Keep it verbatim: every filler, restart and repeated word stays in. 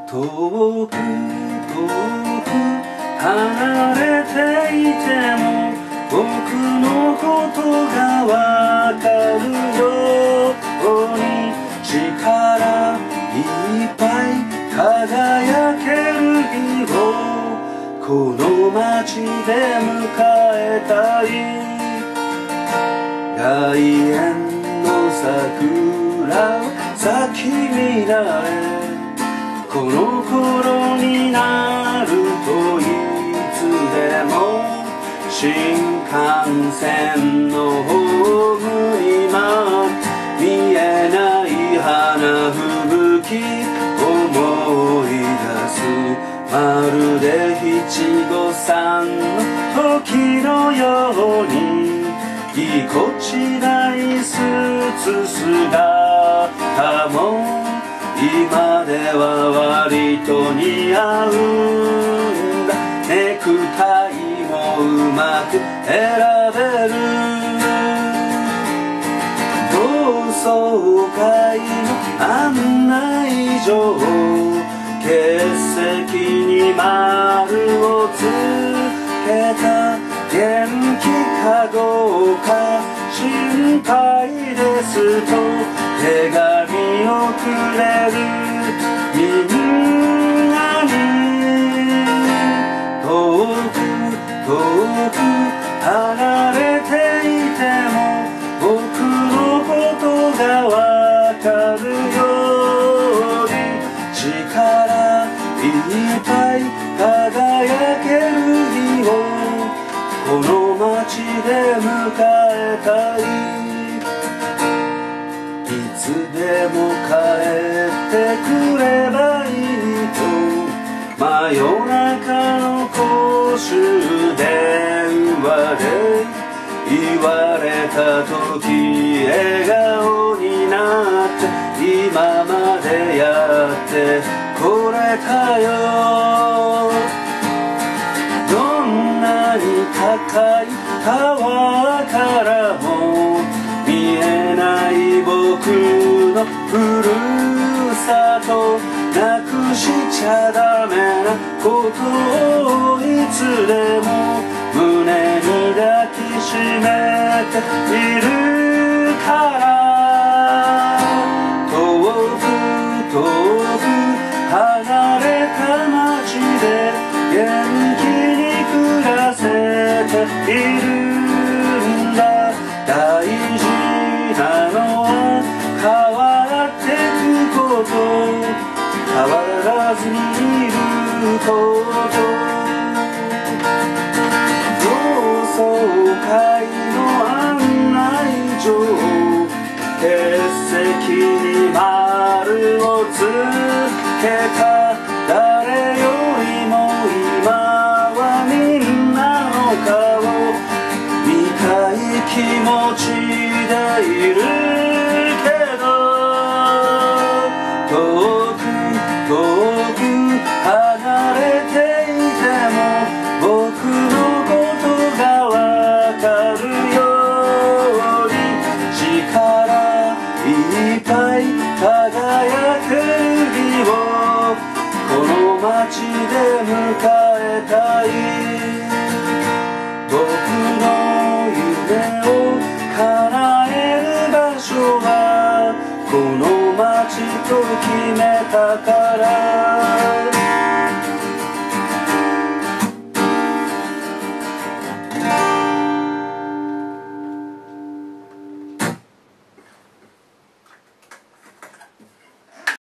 遠く遠く離れていても僕のことがわかるように力いっぱい輝ける日をこの街で迎えたい外苑の桜咲き乱れこの頃になるといつでも新幹線のホームに待って見えない花吹雪思い出すまるで七五三の時のようにぎこちないスーツ姿も今では割と似合うんだネクタイもうまく選べる同窓会の案内状欠席に丸をつけた元気かどうか心配ですと手紙をくれるみんなに遠く遠く離れていても僕のことがわかるように力いっぱい輝ける日をこの街で迎えたいいつでも帰ってくればいいと真夜中の公衆電話で言われた時笑顔になって今までやってこれたよどんなに高いタワーからも見えない僕のふるさとなくしちゃダメなことをいつでも胸に抱きしめているから遠く遠く離れた街で元気に暮らせているんだ大事なのは変わってくこと変わらずにいること同窓会の案内状欠席に丸をつけた誰よりも今はみんなの顔見たい気持ちでいるけど遠く遠く離れていても僕のことがわかるように力いっぱい輝ける日をこの街で迎えたい僕の夢を叶える場所はこの街と決めたから